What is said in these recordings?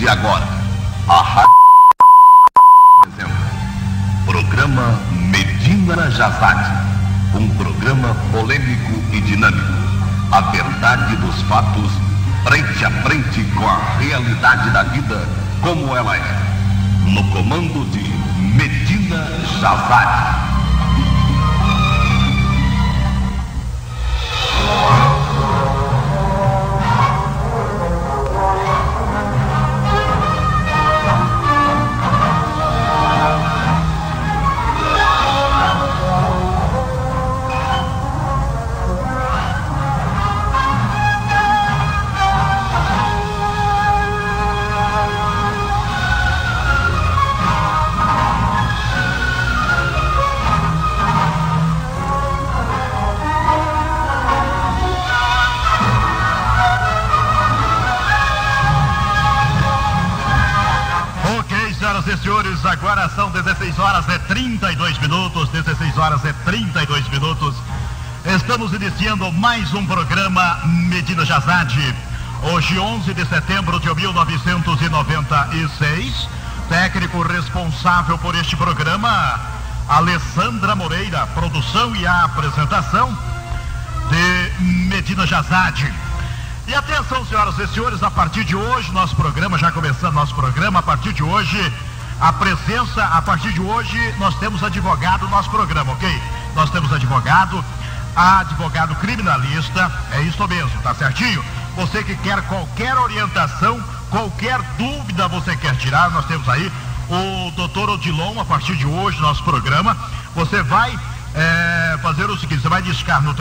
E agora, a rádio apresenta programa Medina Jazade, um programa polêmico e dinâmico. A verdade dos fatos, frente a frente com a realidade da vida como ela é. No comando de Medina Jazade. Senhores, agora são 16 horas e 32 minutos, 16 horas e 32 minutos. Estamos iniciando mais um programa Medina Jazade. Hoje, 11 de setembro de 1996. Técnico responsável por este programa, Alessandra Moreira. Produção e a apresentação de Medina Jazade. E atenção, senhoras e senhores, a partir de hoje, nosso programa, já começando nosso programa, a partir de hoje... A partir de hoje, nós temos advogado no nosso programa, ok? Nós temos advogado criminalista, é isso mesmo, tá certinho? Você que quer qualquer orientação, qualquer dúvida você quer tirar, nós temos aí o Dr. Odilon, a partir de hoje, no nosso programa. Você vai fazer o seguinte, você vai discar no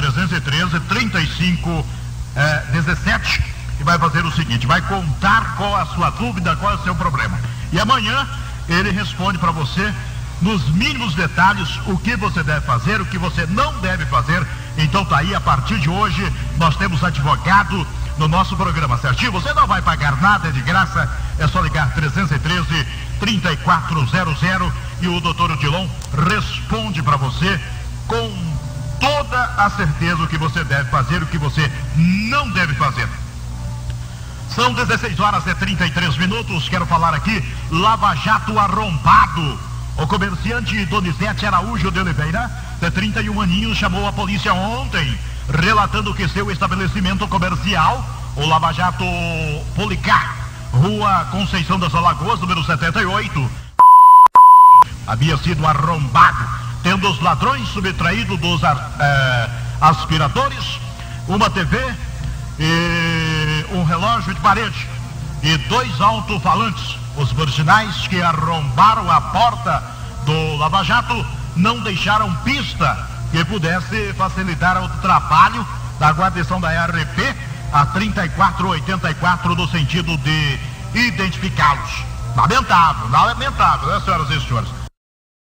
313-3517 e vai fazer o seguinte, vai contar qual a sua dúvida, qual é o seu problema. E amanhã ele responde para você, nos mínimos detalhes, o que você deve fazer, o que você não deve fazer. Então tá aí, a partir de hoje, nós temos advogado no nosso programa, certinho? Você não vai pagar nada, é de graça, é só ligar 313-3400 e o Dr. Odilon responde para você com toda a certeza o que você deve fazer, o que você não deve fazer. São 16 horas e 33 minutos, quero falar aqui, Lava Jato arrombado. O comerciante Donizete Araújo de Oliveira, de 31 aninhos, chamou a polícia ontem, relatando que seu estabelecimento comercial, o Lava Jato Policar, Rua Conceição das Alagoas, número 78, havia sido arrombado, tendo os ladrões subtraído dos aspiradores, uma TV e um relógio de parede e 2 alto-falantes. Os marginais que arrombaram a porta do Lava Jato não deixaram pista que pudesse facilitar o trabalho da guarnição da RP a 3484 no sentido de identificá-los. Lamentável, né, senhoras e senhores?